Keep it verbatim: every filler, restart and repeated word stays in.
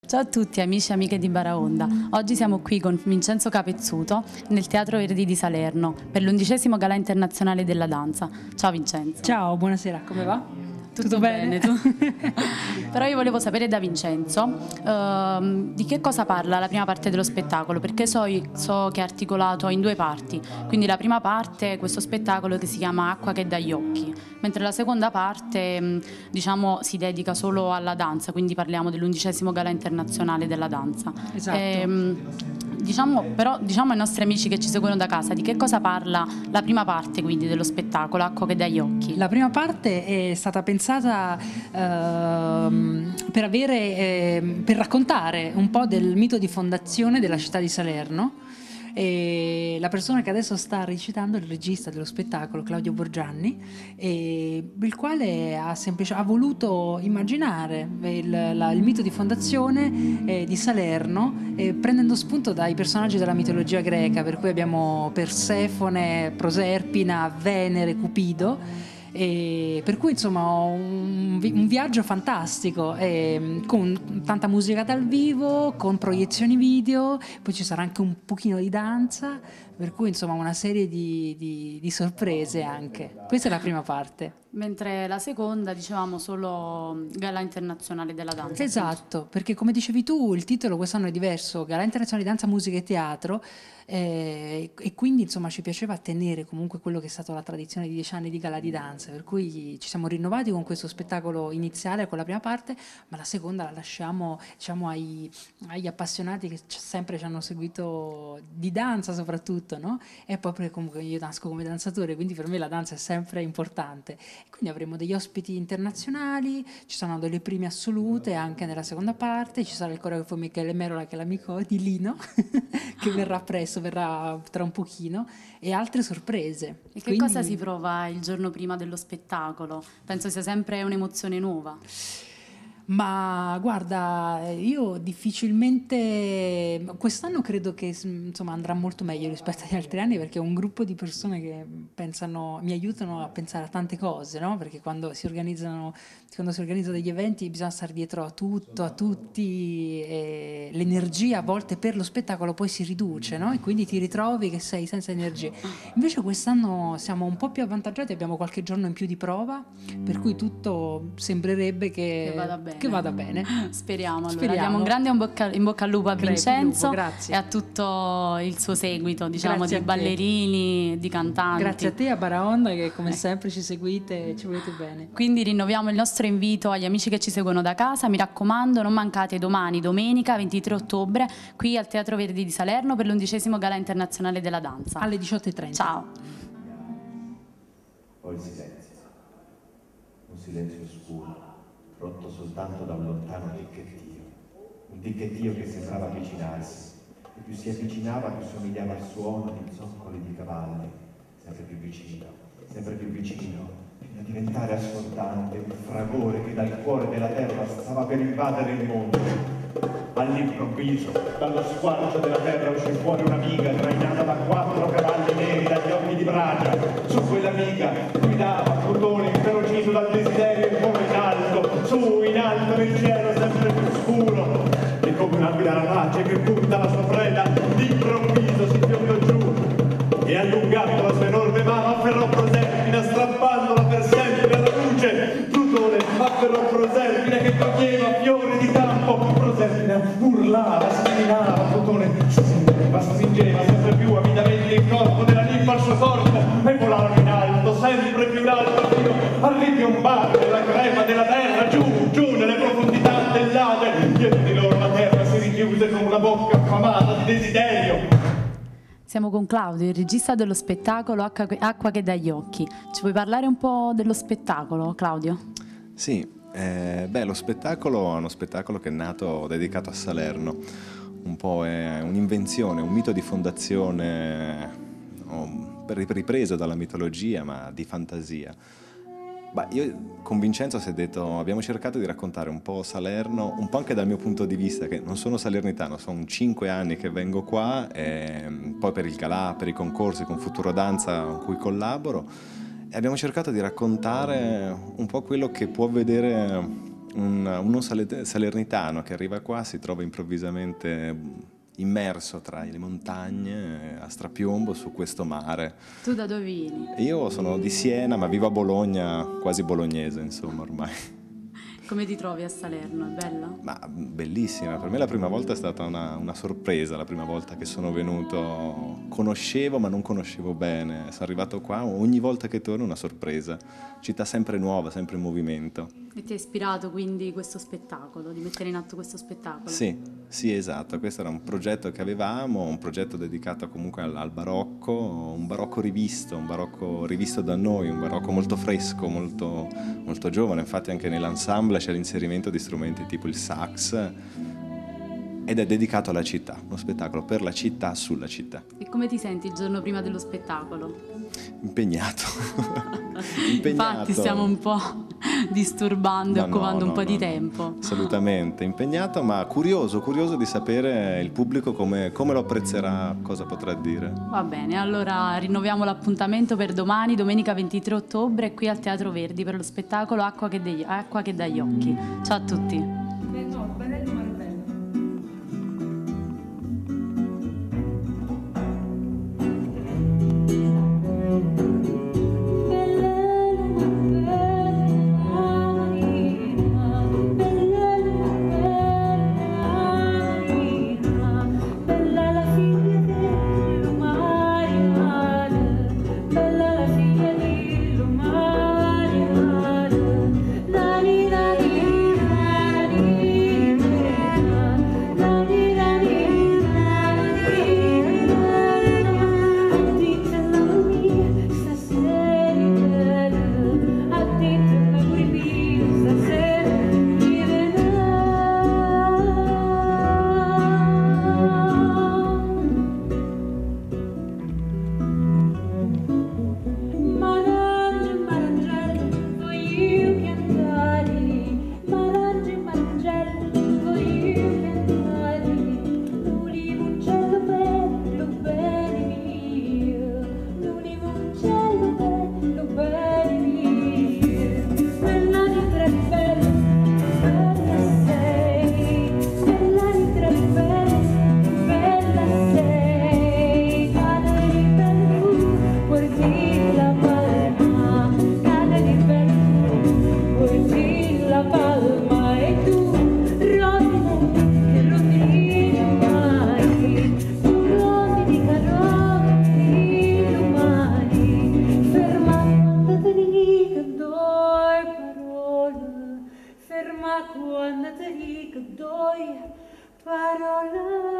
Ciao a tutti amici e amiche di Baraonda, oggi siamo qui con Vincenzo Capezzuto nel Teatro Verdi di Salerno per l'undicesimo Gala Internazionale della Danza. Ciao Vincenzo. Ciao, buonasera, come va? Tutto, Tutto bene, bene? tu? Però io volevo sapere da Vincenzo ehm, di che cosa parla la prima parte dello spettacolo, perché so, so che è articolato in due parti, quindi la prima parte è questo spettacolo che si chiama Acqua che dà gli occhi, mentre la seconda parte mh, diciamo si dedica solo alla danza, quindi parliamo dell'undicesimo Gala Internazionale della Danza. Esatto. E, mh, diciamo, però diciamo ai nostri amici che ci seguono da casa di che cosa parla la prima parte quindi dello spettacolo Acqua che dà gli occhi. La prima parte è stata pensata ehm, per avere, eh, per raccontare un po' del mito di fondazione della città di Salerno. E la persona che adesso sta recitando è il regista dello spettacolo, Claudio Borgianni, e il quale ha, semplice, ha voluto immaginare il, la, il mito di fondazione eh, di Salerno, eh, prendendo spunto dai personaggi della mitologia greca, per cui abbiamo Persefone, Proserpina, Venere, Cupido. E per cui insomma un, un viaggio fantastico, eh, con tanta musica dal vivo, con proiezioni video, poi ci sarà anche un pochino di danza, per cui insomma una serie di, di, di sorprese anche. Questa è la prima parte. Mentre la seconda, dicevamo, solo Gala Internazionale della Danza. Esatto, appunto. perché come dicevi tu il titolo quest'anno è diverso, Gala Internazionale di Danza, Musica e Teatro, eh, e quindi insomma ci piaceva tenere comunque quello che è stata la tradizione di dieci anni di Gala di Danza, per cui ci siamo rinnovati con questo spettacolo iniziale, con la prima parte, ma la seconda la lasciamo, diciamo, ai, agli appassionati che c- sempre ci hanno seguito di danza soprattutto, no? E poi perché comunque io nasco come danzatore, quindi per me la danza è sempre importante. Quindi avremo degli ospiti internazionali, ci saranno delle prime assolute anche nella seconda parte, ci sarà il coreografo Michele Merola che è l'amico di Lino che verrà presto, verrà tra un pochino, e altre sorprese. E che Quindi... cosa si prova il giorno prima dello spettacolo? Penso sia sempre un'emozione nuova. Ma guarda, io difficilmente, quest'anno credo che insomma andrà molto meglio rispetto agli altri anni, perché ho un gruppo di persone che pensano, mi aiutano a pensare a tante cose, no? Perché quando si organizzano, quando si organizzano degli eventi bisogna stare dietro a tutto, a tutti, e l'energia a volte per lo spettacolo poi si riduce, no? E quindi ti ritrovi che sei senza energie. Invece quest'anno siamo un po' più avvantaggiati, abbiamo qualche giorno in più di prova, per cui tutto sembrerebbe che, Che vada bene. Che vada bene. Speriamo. Allora Speriamo. diamo un grande in bocca, in bocca al lupo a Crepi, Vincenzo lupo, grazie. e a tutto il suo seguito, diciamo, Grazie di a te. ballerini, di cantanti. Grazie a te, a Baraonda, che come sempre ci seguite e ci volete bene. Quindi rinnoviamo il nostro invito agli amici che ci seguono da casa. Mi raccomando, non mancate domani, domenica ventitré ottobre, qui al Teatro Verdi di Salerno per l'undicesimo Gala Internazionale della Danza. Alle diciotto e trenta. Ciao. Poi il silenzio, un silenzio scuro, rotto soltanto da un lontano ticchettio, un ticchettio che sembrava avvicinarsi, e più si avvicinava più somigliava al suono di zoccoli di cavalli, sempre più vicino, sempre più vicino, fino a diventare assordante, un fragore che dal cuore della terra stava per invadere il mondo. All'improvviso, dallo squarcio della terra uscì fuori una miga trainata da quattro cavalli neri dagli occhi di bragia. Su quella miga guidava Plutone inferocito dal desiderio il volo in alto, su in alto nel cielo sempre più scuro. E come un'aquila rapace che punta la sua preda, d'improvviso si fiondò giù e allungando la sua enorme mano afferrò Proserpina, strappandola per sempre alla luce. Plutone afferrò Proserpina che coglieva fiori di campo. Proserpina urlava, schilinava, Plutone si stringeva, stringeva sempre più avidamente il corpo della ninfa al suo corpo, e volarono in alto, sempre più in alto, fino a ripiombare nella crema della terra, giù, giù nelle profondità dell'Ade. Dietro di loro la terra si richiuse con una bocca affamata di desiderio. Siamo con Claudio, il regista dello spettacolo Acqua che dà gli occhi. Ci puoi parlare un po' dello spettacolo, Claudio? Sì, eh, beh, lo spettacolo è uno spettacolo che è nato dedicato a Salerno. Un po' è un'invenzione, un mito di fondazione oh, ripreso dalla mitologia, ma di fantasia. Bah, io con Vincenzo si è detto, abbiamo cercato di raccontare un po' Salerno, un po' anche dal mio punto di vista, che non sono salernitano, sono cinque anni che vengo qua, e poi per il galà, per i concorsi con Futuro Danza con cui collaboro, e abbiamo cercato di raccontare un po' quello che può vedere un, uno sale- salernitano che arriva qua si trova improvvisamente immerso tra le montagne a strapiombo su questo mare. Tu da dove vieni? Io sono di Siena, ma vivo a Bologna, quasi bolognese, insomma, ormai. Come ti trovi a Salerno? È bella? Ma bellissima, per me la prima volta è stata una, una sorpresa, la prima volta che sono venuto, conoscevo ma non conoscevo bene, sono arrivato qua, ogni volta che torno è una sorpresa, città sempre nuova, sempre in movimento. E ti ha ispirato quindi questo spettacolo, di mettere in atto questo spettacolo? Sì, sì, esatto, questo era un progetto che avevamo, un progetto dedicato comunque al, al barocco, un barocco rivisto, un barocco rivisto da noi, un barocco molto fresco, molto, molto giovane, infatti anche nell'ensemble c'è l'inserimento di strumenti tipo il sax ed è dedicato alla città, uno spettacolo per la città, sulla città. E come ti senti il giorno prima dello spettacolo? Impegnato. Impegnato. Infatti stiamo un po' disturbando e No, occupando no, un no, po' no, di no. tempo. Assolutamente, impegnato ma curioso, curioso di sapere il pubblico come, come lo apprezzerà, cosa potrà dire. Va bene, allora rinnoviamo l'appuntamento per domani, domenica ventitré ottobre, qui al Teatro Verdi per lo spettacolo Acqua che, degli, Acqua che dà gli occhi. Ciao a tutti. Quando ti dico due parole